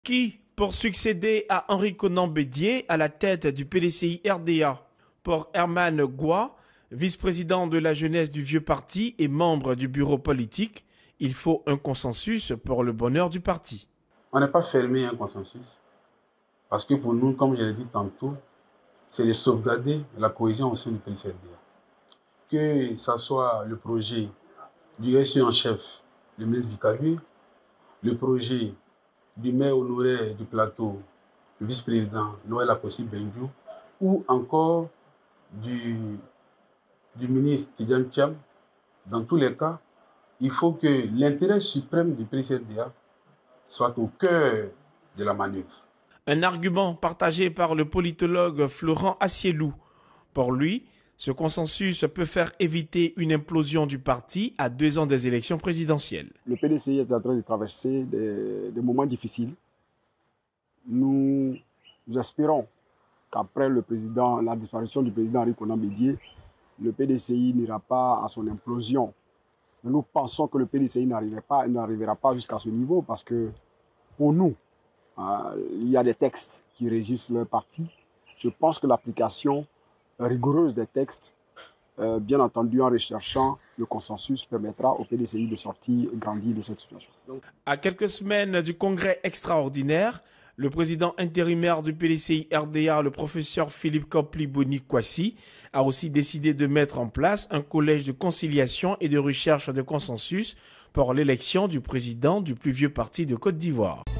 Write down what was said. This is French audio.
Qui pour succéder à Henri Konan Bédié à la tête du PDCI RDA? Pour Herman Goua, vice-président de la jeunesse du vieux parti et membre du bureau politique, il faut un consensus pour le bonheur du parti. On n'est pas fermé à un consensus. Parce que pour nous, comme je l'ai dit tantôt, c'est de sauvegarder la cohésion au sein du PDCI RDA. Que ce soit le projet du SE en chef, le ministre Vicarieux, le projet du maire honoraire du plateau, le vice-président Noël Akossi Bendiou, ou encore du ministre Tidjane Thiam, dans tous les cas, il faut que l'intérêt suprême du PDCI RDA soit au cœur de la manœuvre. Un argument partagé par le politologue Florent Assielou. Pour lui, ce consensus peut faire éviter une implosion du parti à 2 ans des élections présidentielles. Le PDCI est en train de traverser des moments difficiles. Nous espérons qu'après la disparition du président Henri Konan Bédié, le PDCI n'ira pas à son implosion. Mais nous pensons que le PDCI n'arrivera pas jusqu'à ce niveau parce que pour nous, il y a des textes qui régissent leur parti. Je pense que l'application rigoureuse des textes, bien entendu en recherchant le consensus, permettra au PDCI de sortir grandi de cette situation. À quelques semaines du congrès extraordinaire, le président intérimaire du PDCI RDA, le professeur Philippe Kopli-Boni-Kwasi, a aussi décidé de mettre en place un collège de conciliation et de recherche de consensus pour l'élection du président du plus vieux parti de Côte d'Ivoire.